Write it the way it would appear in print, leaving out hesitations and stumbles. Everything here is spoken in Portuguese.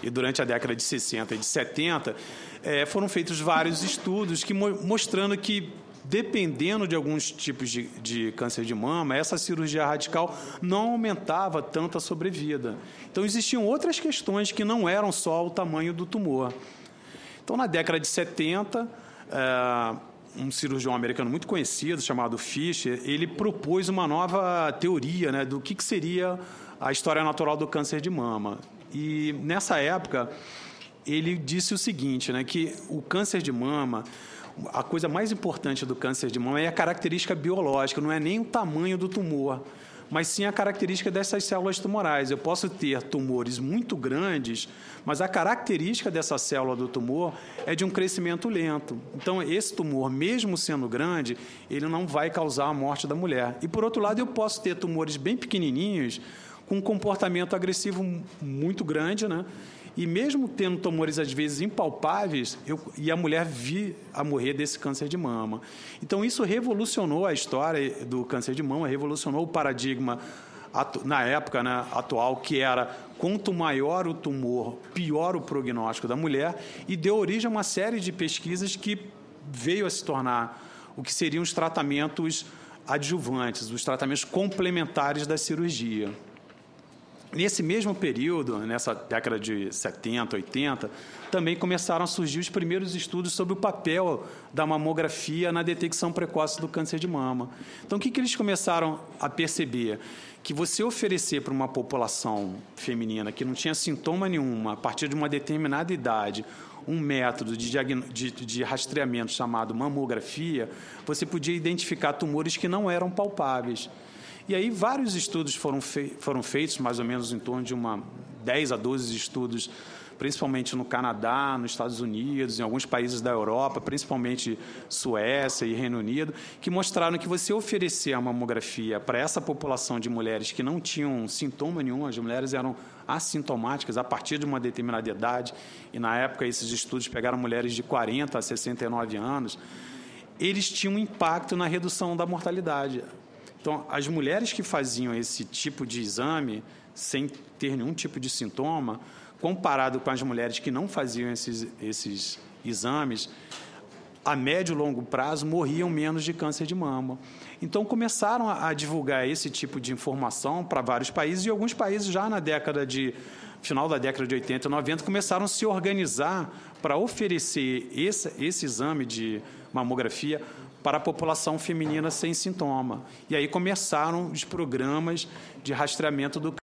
e durante a década de 60 e de 70, foram feitos vários estudos mostrando que, dependendo de alguns tipos de câncer de mama, essa cirurgia radical não aumentava tanto a sobrevida. Então, existiam outras questões que não eram só o tamanho do tumor. Então, na década de 70, um cirurgião americano muito conhecido, chamado Fischer, ele propôs uma nova teoria, né, do que seria a história natural do câncer de mama. E, nessa época, ele disse o seguinte, né, que o câncer de mama, a coisa mais importante do câncer de mama é a característica biológica, não é nem o tamanho do tumor, mas sim a característica dessas células tumorais. Eu posso ter tumores muito grandes, mas a característica dessa célula do tumor é de um crescimento lento. Então, esse tumor, mesmo sendo grande, ele não vai causar a morte da mulher. E, por outro lado, eu posso ter tumores bem pequenininhos, com um comportamento agressivo muito grande, né? E mesmo tendo tumores, às vezes, impalpáveis, e a mulher vir a morrer desse câncer de mama. Então, isso revolucionou a história do câncer de mama, revolucionou o paradigma, na época, né, atual, que era quanto maior o tumor, pior o prognóstico da mulher, e deu origem a uma série de pesquisas que veio a se tornar o que seriam os tratamentos adjuvantes, os tratamentos complementares da cirurgia. Nesse mesmo período, nessa década de 70, 80, também começaram a surgir os primeiros estudos sobre o papel da mamografia na detecção precoce do câncer de mama. Então, o que eles começaram a perceber? Que você oferecer para uma população feminina que não tinha sintoma nenhum, a partir de uma determinada idade, um método de rastreamento chamado mamografia, você podia identificar tumores que não eram palpáveis. E aí vários estudos foram feitos, mais ou menos em torno de 10 a 12 estudos, principalmente no Canadá, nos Estados Unidos, em alguns países da Europa, principalmente Suécia e Reino Unido, que mostraram que você oferecer a mamografia para essa população de mulheres que não tinham sintoma nenhum, as mulheres eram assintomáticas a partir de uma determinada idade, e na época esses estudos pegaram mulheres de 40 a 69 anos, eles tinham um impacto na redução da mortalidade. Então, as mulheres que faziam esse tipo de exame, sem ter nenhum tipo de sintoma, comparado com as mulheres que não faziam esses exames, a médio e longo prazo morriam menos de câncer de mama. Então, começaram a divulgar esse tipo de informação para vários países, e alguns países já final da década de 80 e 90, começaram a se organizar para oferecer esse exame de mamografia para a população feminina sem sintoma. E aí começaram os programas de rastreamento do